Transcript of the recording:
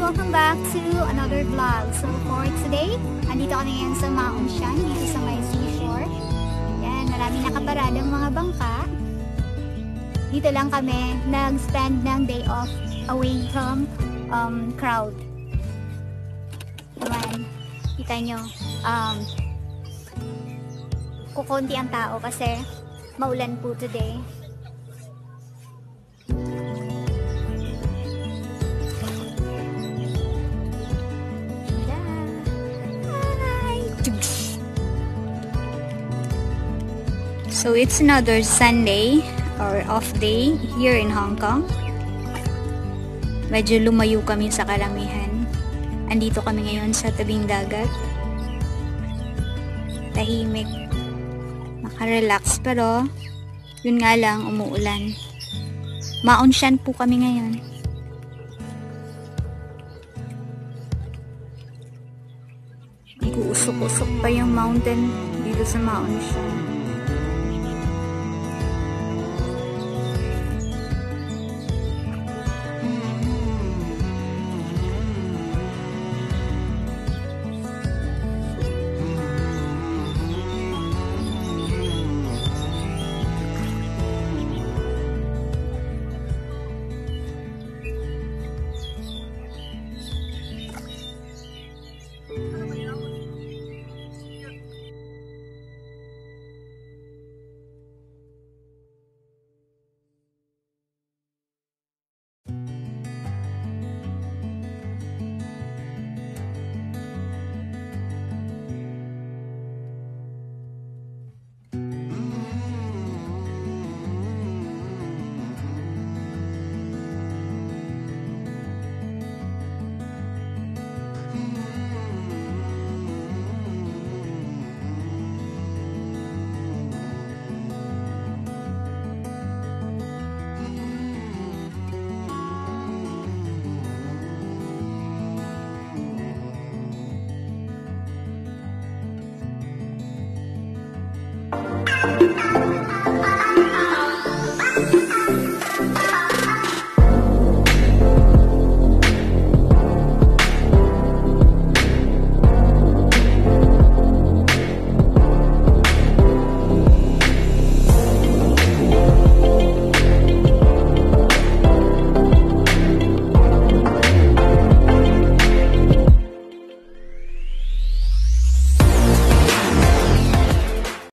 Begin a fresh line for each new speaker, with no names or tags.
welcome back to another vlog. So for today, andito kami ngayon sa Mount Shan, dito sa may seashore. Yan, maraming nakaparadang mga bangka. Dito lang kami nag-spend ng day off away from crowd. Naman, kita nyo, kukunti ang tao kasi maulan po today. So it's another Sunday or off day here in Hong Kong. Medyo lumayo kami sa karamihan. Andito kami ngayon sa tabing dagat. Tahimik. Nakarelax pero yun nga lang, umuulan. Mount Shan po kami ngayon. Nag-uusok-usok pa yung mountain dito sa Mount Shan.